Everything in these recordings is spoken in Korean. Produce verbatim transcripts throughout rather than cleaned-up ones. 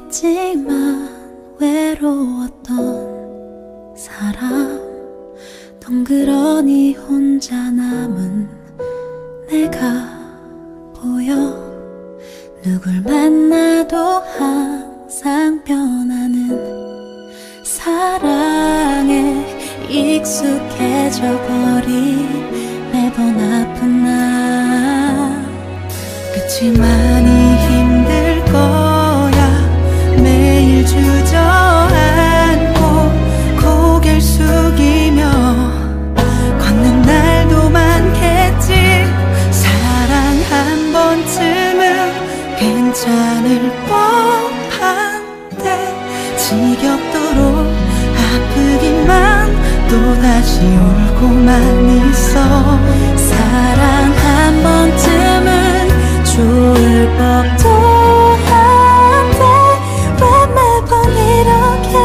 있지만 외로웠던 사람, 덩그러니 혼자 남은 내가 보여. 누굴 만나도 항상 변하는 사랑에 익숙해져 버린 매번 아픈 나. 끝이 많이 힘들 거야. 매일 주저앉고 고개를 숙이며 걷는 날도 많겠지. 사랑 한 번쯤은 괜찮을 법한데 지겹도록 아프기만 또다시 울고만 있어. 사랑 한 번쯤은 좋을 법도 한데 왜 매번 이렇게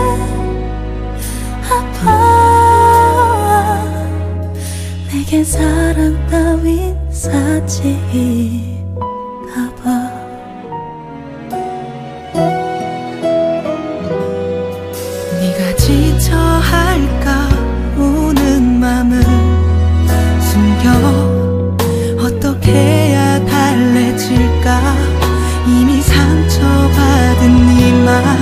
아파. 내겐 사랑 따윈 사치인가 봐. 네가 지쳐 할까 우는 맘을 숨겨. 어떻게 해야 달래질까. 이미 상처받은 네 맘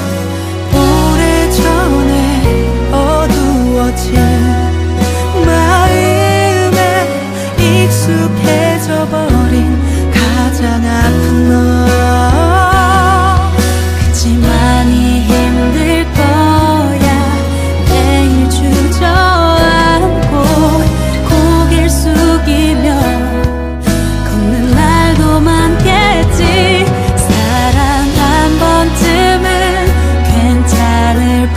오래전에 어두워진 마음에 익숙해져 버린 가장 아픈 너. 그치 많이 힘들 거야. 매일 주저앉고 고개를 숙이며 걷는 날도 많겠지. 사랑 한 번쯤은 괜찮을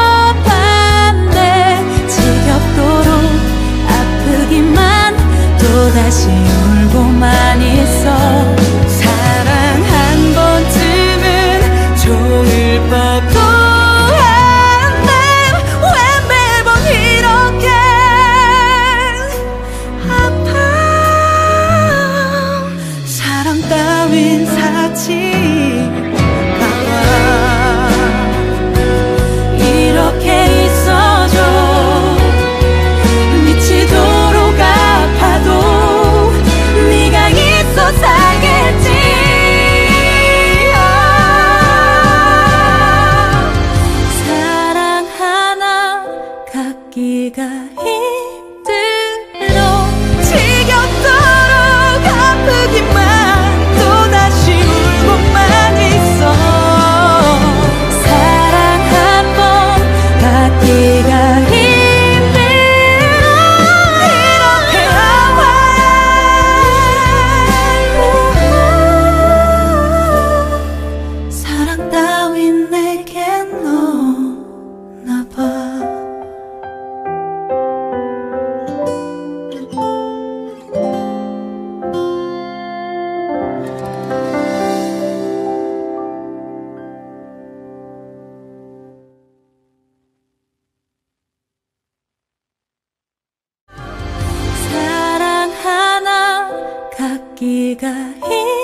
법한데 지겹도록 아프기만 또다시 울고만 있어. 사랑 한 번쯤은 좋을 법도 한데 왜 매번 이렇게 아파. 사랑 따윈 사치인가 봐. 이렇게 있어줘. 미치도록 아파도 네가 있어 살겠지. 사랑 하나 갖기가 힘들어. 지겹도록 아프기만 또다시 울고만 있어. 사랑 한 번 갖기가 힘들어. 이렇게 아파. 사랑 따윈 내겐 없나 봐. 사랑 하나 갖기가 힘들어.